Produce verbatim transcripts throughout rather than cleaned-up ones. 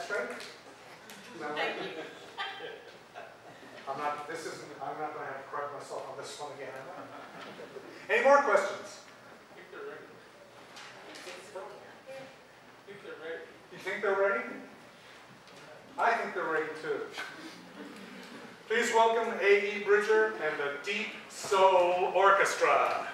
straight? No? Thank you. I'm not, this isn't, I'm not going to have to correct myself on this one again. Any more questions? If they're ready. If they're ready. You think they're ready? I think they're ready too. Please welcome A E Bridger and the Deep Soul Orchestra.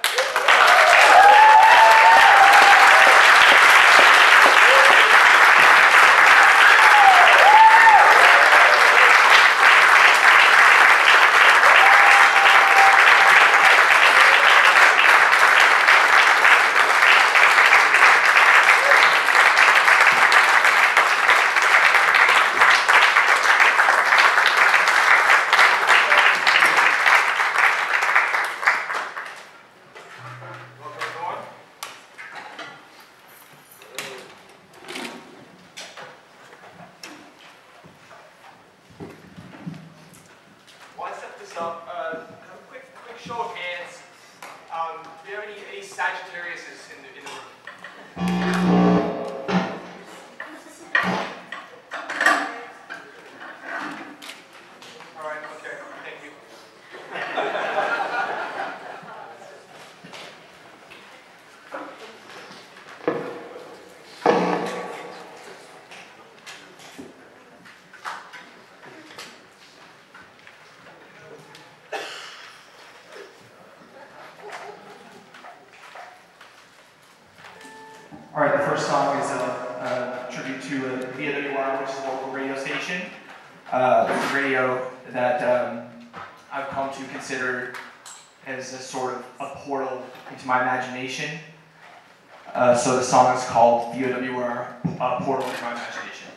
All right, the first song is a, a tribute to uh, V W R, which is a local radio station. Uh, it's a radio that um, I've come to consider as a sort of a portal into my imagination. Uh, so the song is called V W R, uh, Portal into My Imagination.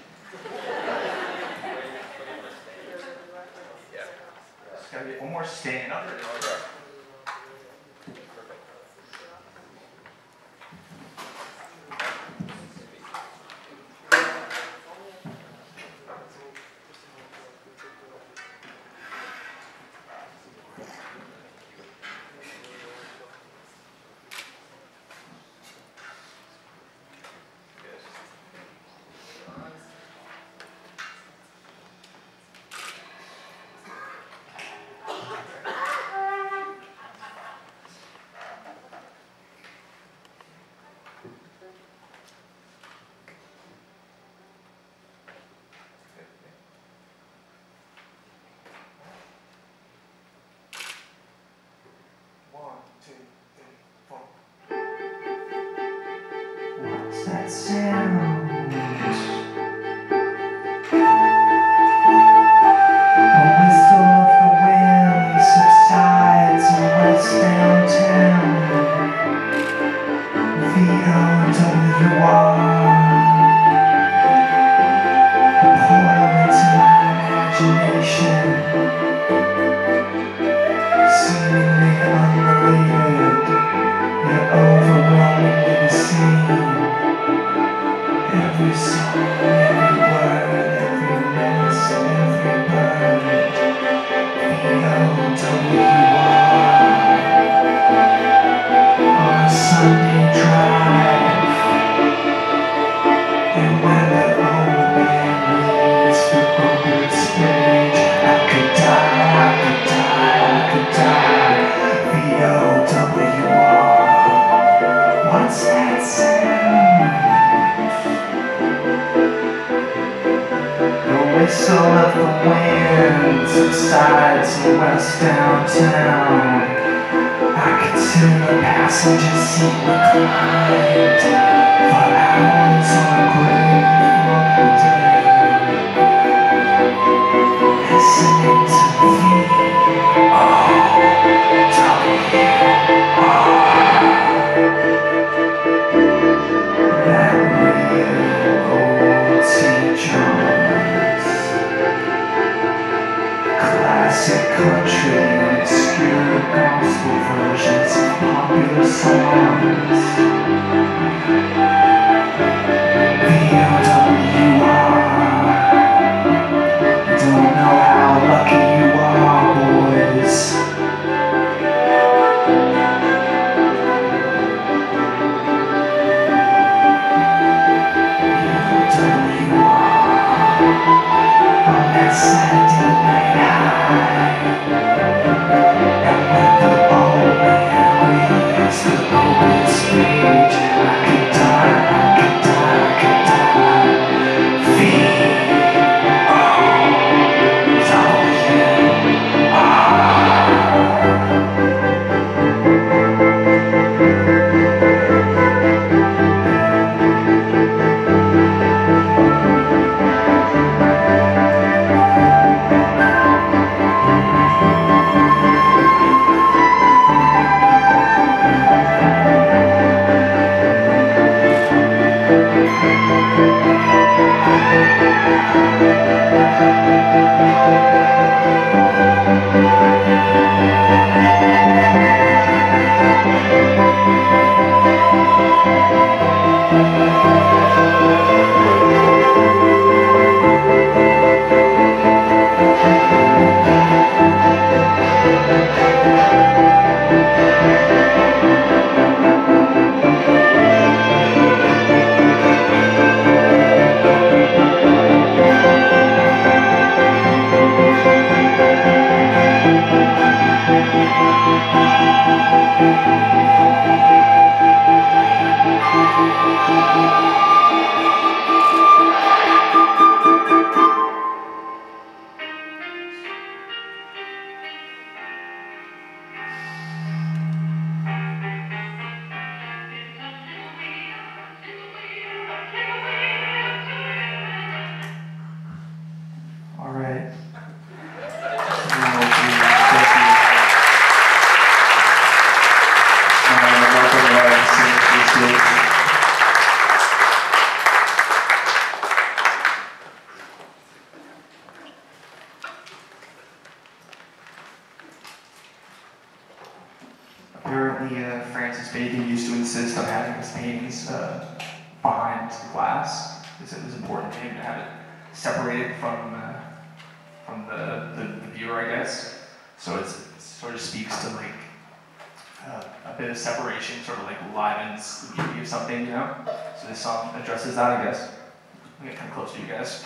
Just gotta get one more stand up. That sound. A whistle of the wind subsides in West Downtown. V O W R, a portal into my imagination, seemingly unrelated, yet overwhelmingly the same. Every song, every word, every mess, every bird, V O W R. On a Sunday drive, and when the old man leaves the open stage, I could die, I could die, I could die. V O W R. What's that sound? The whistle of the wind subsides in West Downtown. I could sit in the passenger seat reclined for hours on a great long day, listening to V O W R. That real old teachers, classic country and obscure gospel versions of popular songs. V O W R. Don't know how lucky you are, boys. V O W R. All right. Apparently, uh, Francis Bacon used to insist on having his paintings uh, behind glass, because it was important to him to have it separated from uh, from the, the, the viewer, I guess. So it's, it sort of speaks to like uh, a bit of separation, sort of like livens the beauty of something, you know? So this song addresses that, I guess. I'll get kind of close to you guys.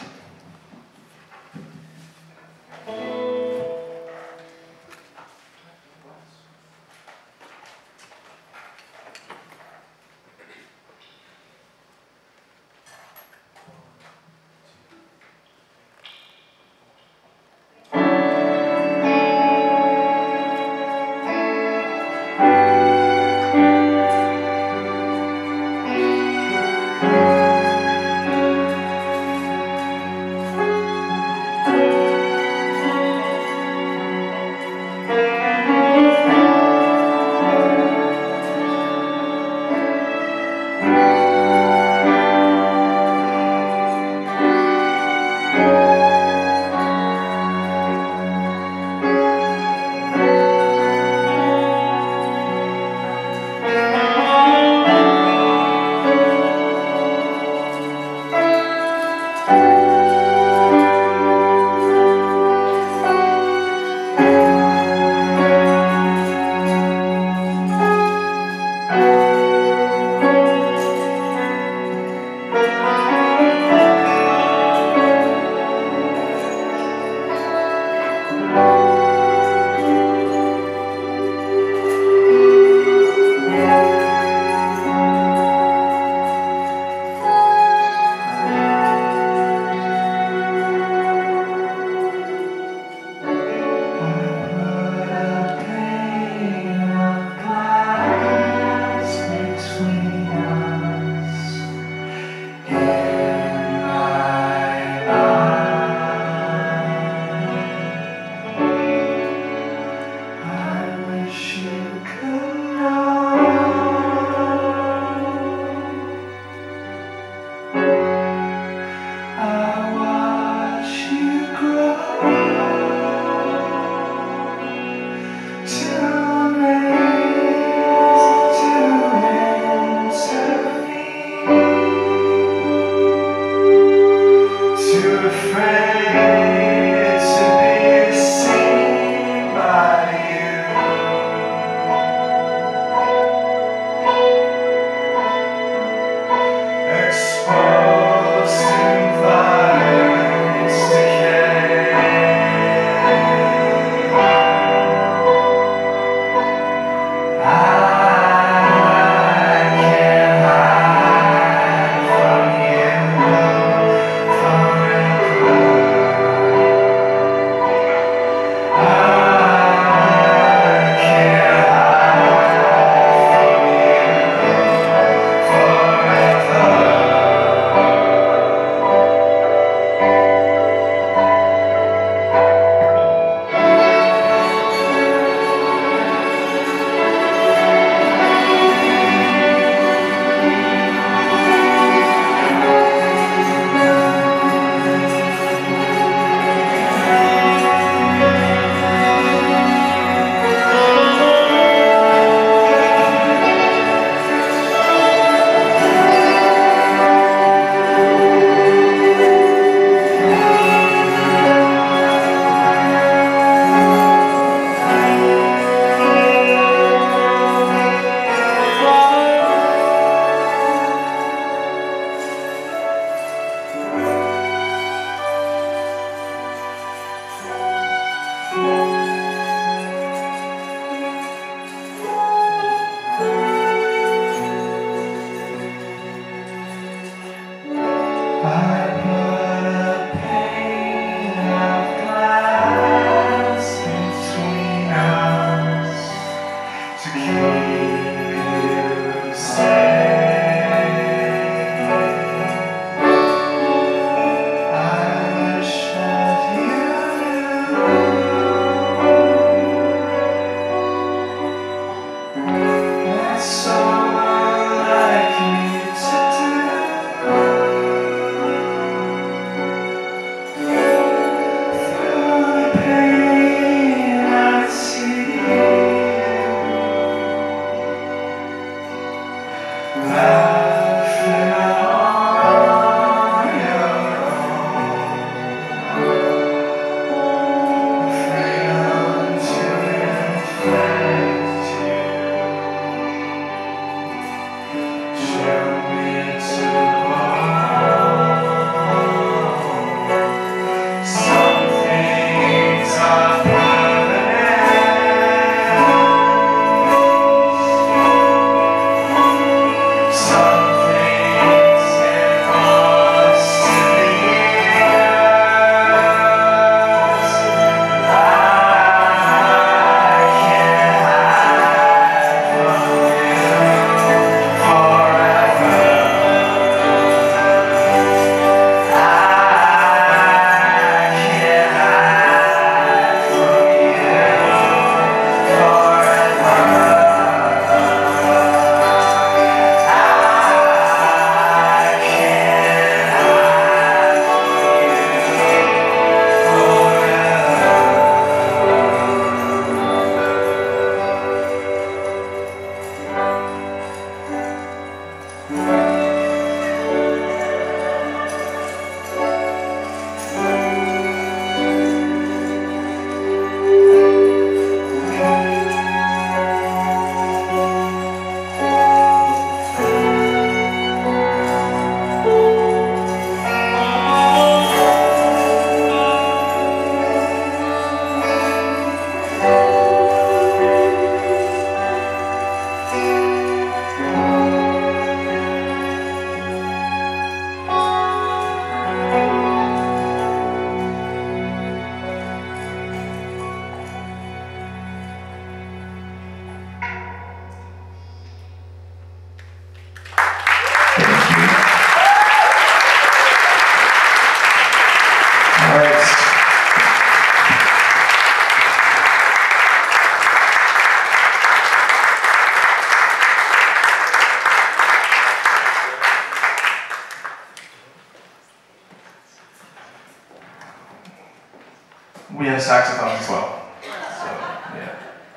We have saxophones as well. So, yeah.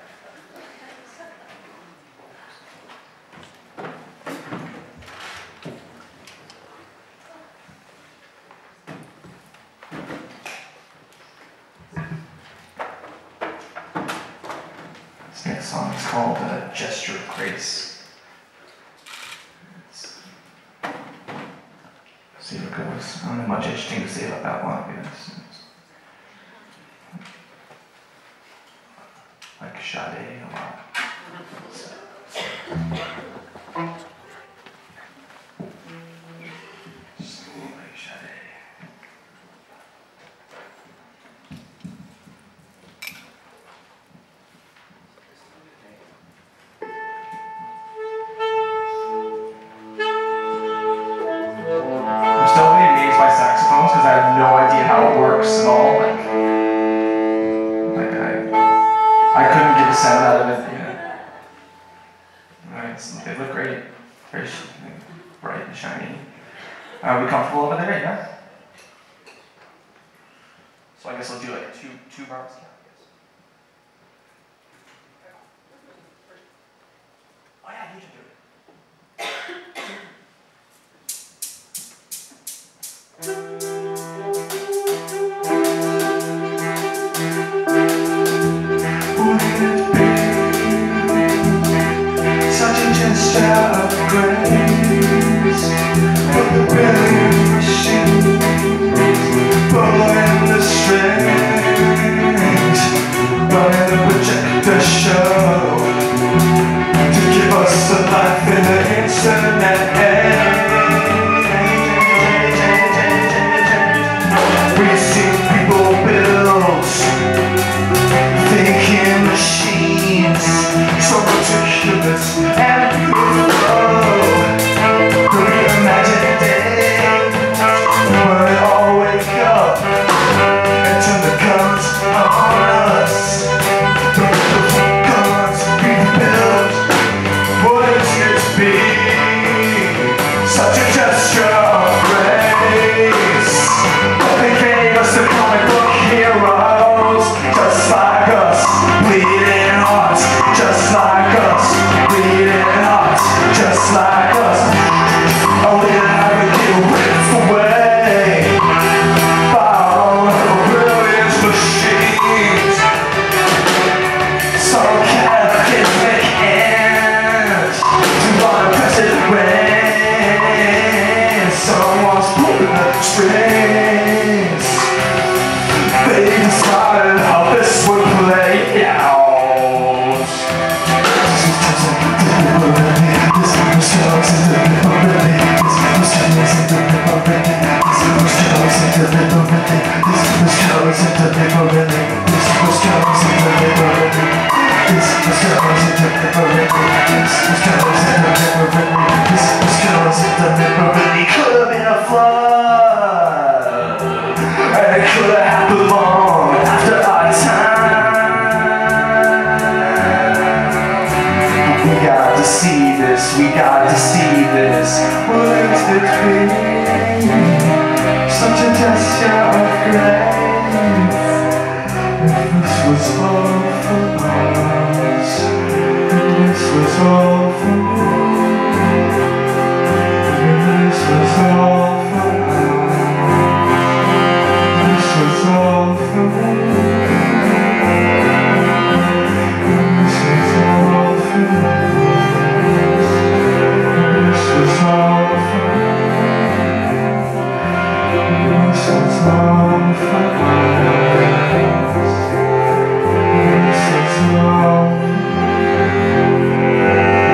This next song is called uh, Gesture of Grace. See how it goes. I don't have much interesting to say about that one, I guess. Like Sade a lot. Just like Sade. I'm still really amazed by saxophones because I have no idea how it works at all. Like, like I, I couldn't get a sound out of it. You know. Alright, so they look great, very sh bright and shiny. Are we comfortable over there? Yeah. So I guess I'll do like two two bars. Oh yeah, you should do it. Of grace, but the billion machines pulling the strings, running the projector show to give us a life in the internet age. We've seen people build thinking machines so ridiculous and This is all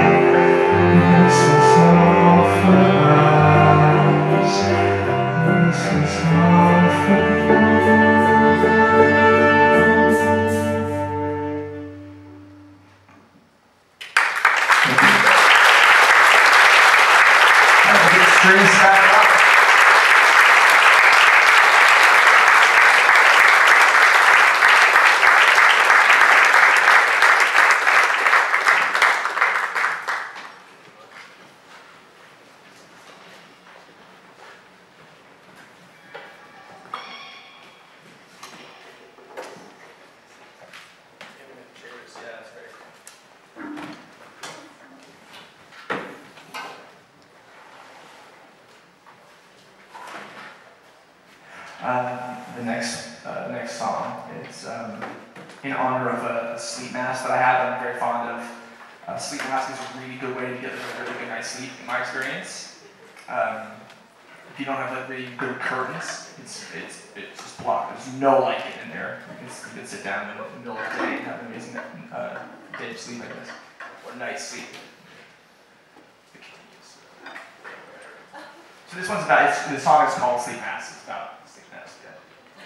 Uh, the next uh, next song is um, in honor of a, a sleep mask that I have. I'm very fond of. Uh, sleep mask is a really good way to get a really good night's sleep, in my experience. Um, if you don't have like really good curtains, it's it's it's just blocked. There's no light in there. You can, you can sit down in the middle of the day and have an amazing uh, day of sleep, I guess, or night sleep. So this one's about. It's, the song is called "Sleep Mask." It's about sleep mask. Yeah.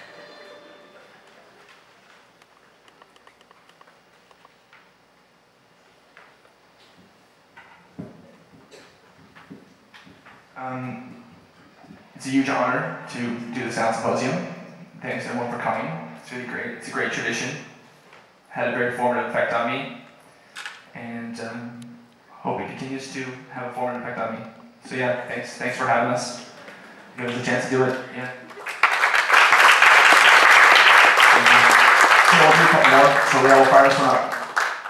Um, it's a huge honor to do the Sound Symposium. Thanks everyone for coming. It's really great. It's a great tradition. Had a very formative effect on me, and um, hope it continues to have a formative effect on me. So yeah, thanks. Thanks for having us. Give us a chance to do it. Yeah. So we'll do a couple more. So we all fire this one up.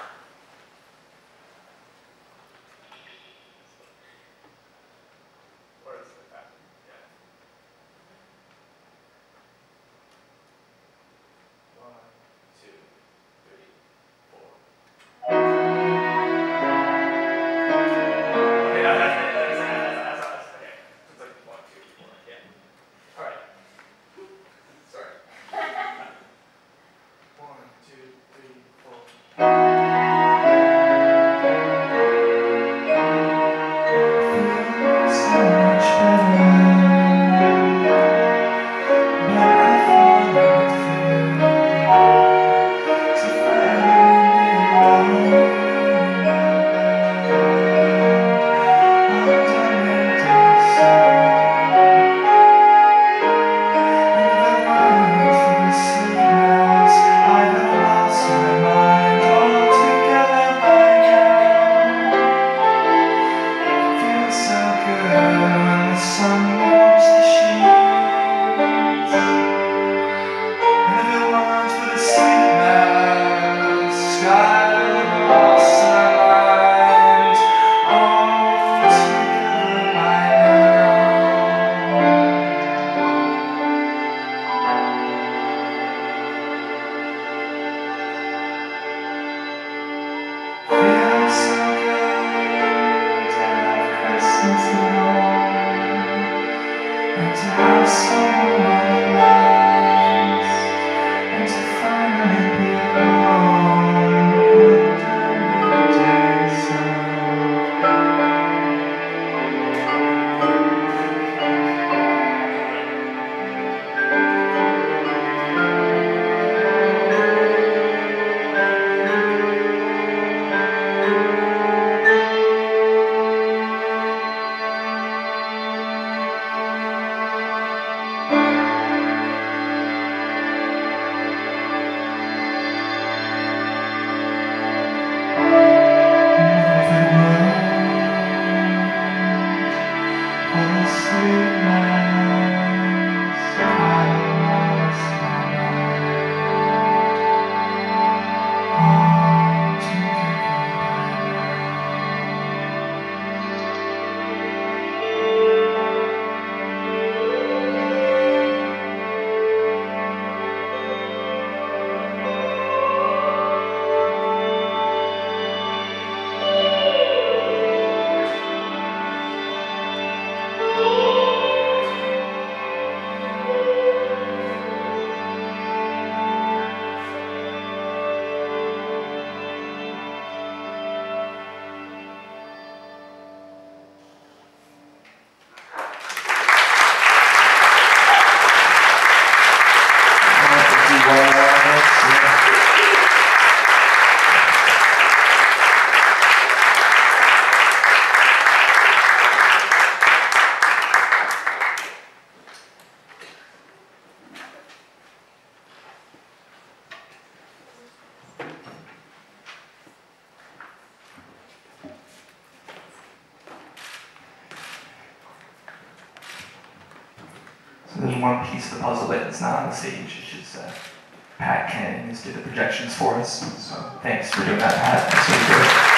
There's one piece of the puzzle that's not on the stage, which is uh, Pat Kennedy who's did the projections for us. So thanks for doing that, Pat. That's really good.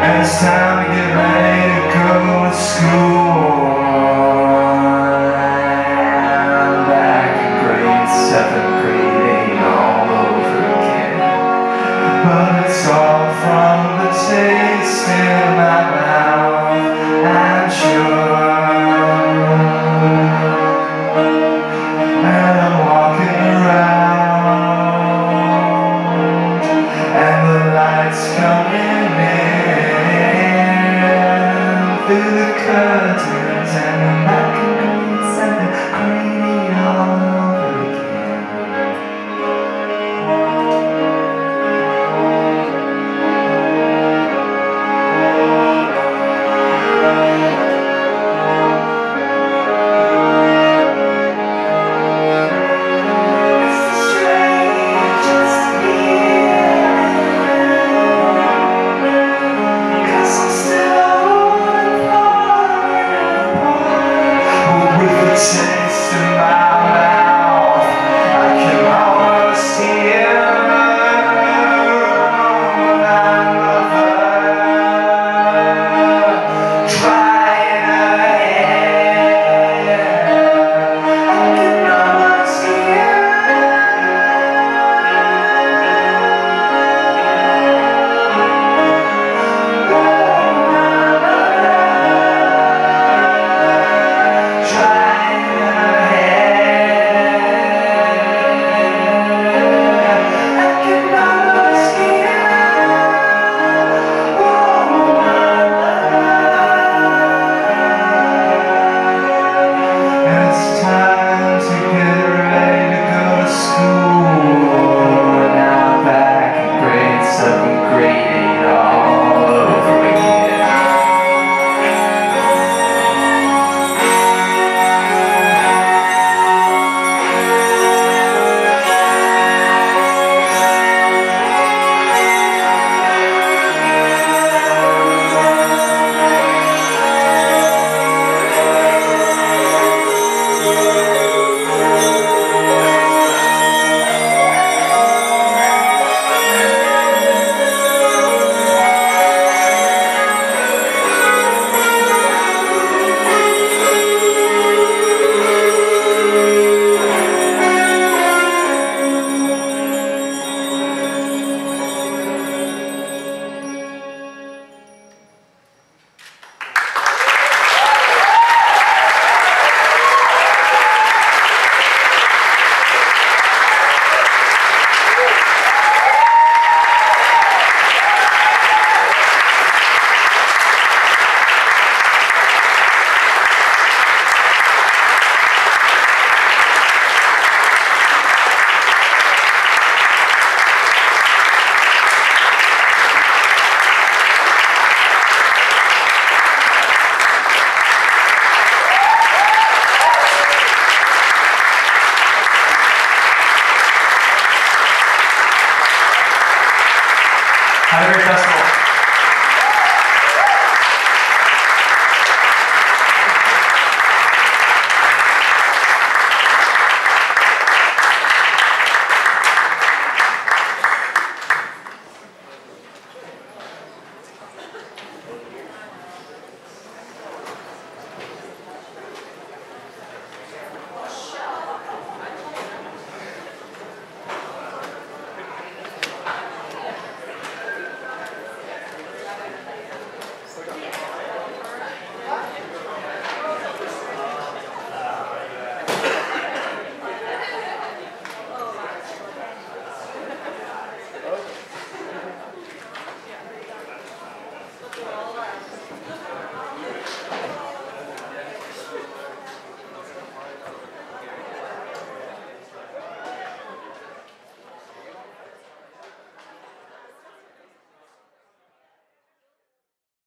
And it's time to get ready to go to school. I'm back in grade seven, grade eight, all over again. But it's all from the taste in my mouth, I'm sure. And I'm walking around, and the lights coming in through the curtain.